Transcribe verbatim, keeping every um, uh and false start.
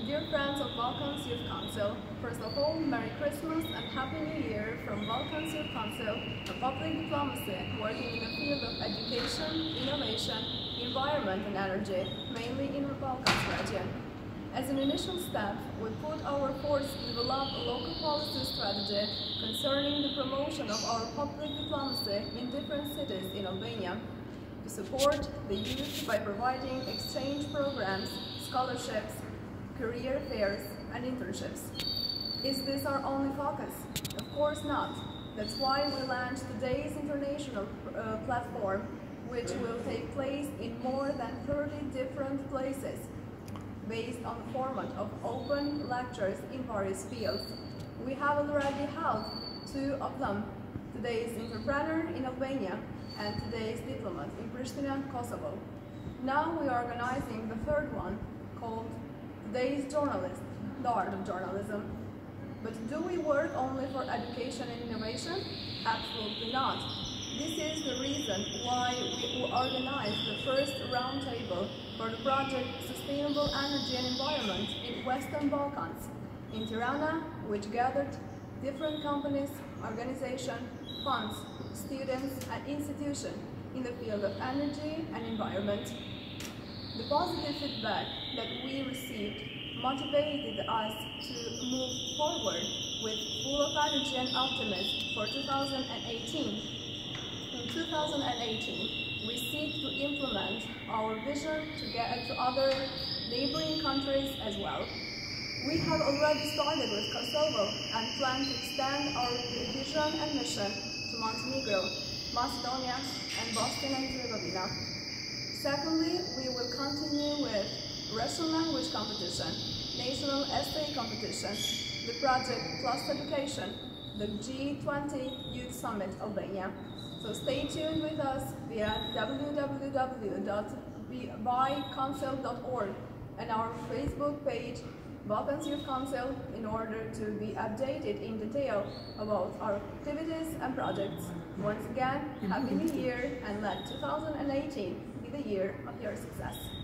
Dear friends of Balkans Youth Council, first of all, Merry Christmas and Happy New Year from Balkans Youth Council, a public diplomacy working in the field of education, innovation, environment and energy, mainly in the Balkans region. As an initial step, we put our force to develop a local policy strategy concerning the promotion of our public diplomacy in different cities in Albania, to support the youth by providing exchange programs, scholarships, career fairs and internships. Is this our only focus? Of course not. That's why we launched today's international uh, platform, which will take place in more than thirty different places, based on the format of open lectures in various fields. We have already held two of them, today's entrepreneur in Albania and today's diplomat in Pristina, Kosovo. Now we are organizing the third one, called Today's Journalist, the Art of Journalism. But do we work only for education and innovation? Absolutely not. This is the reason why we organized the first roundtable for the project Sustainable Energy and Environment in Western Balkans in Tirana, which gathered different companies, organizations, funds, students and institutions in the field of energy and environment. The positive feedback that we received motivated us to move forward with full of energy and optimism for two thousand eighteen. In two thousand eighteen, we seek to implement our vision to get to other neighboring countries as well. We have already started with Kosovo and plan to extend our vision and mission to Montenegro, Macedonia, and Bosnia and Herzegovina. Secondly, we will continue with Russian language competition, national essay competition, the project Plus Education, the G twenty Youth Summit Albania. So stay tuned with us via w w w dot by council dot org and our Facebook page Balkans Youth Council in order to be updated in detail about our activities and projects. Once again, Happy New Year and let two thousand eighteen be the year of your success.